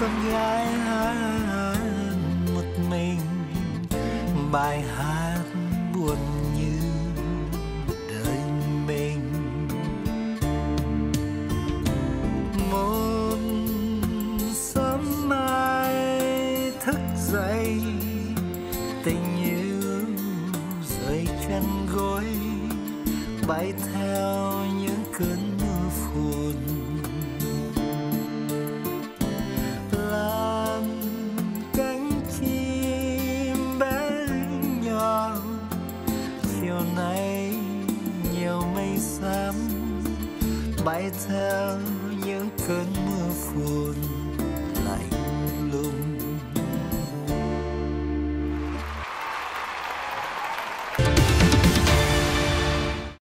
con gái hát một mình bài hát buồn như đời mình. Một sớm mai thức dậy, tình yêu rơi chân gối, bay theo những cơn mưa phùn. Làm cánh chim bé nhỏ, chiều nay nhiều mây xám, bay theo những cơn mưa phùn.